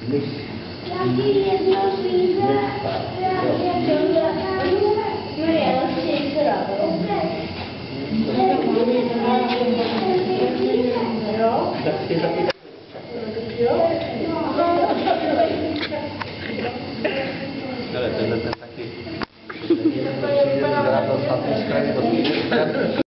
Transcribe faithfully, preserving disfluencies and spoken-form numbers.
Lagi jedno zvíře, no je lepší zdravo. Ale tenhle ten taky. Přijde, že rád dostat z kraje,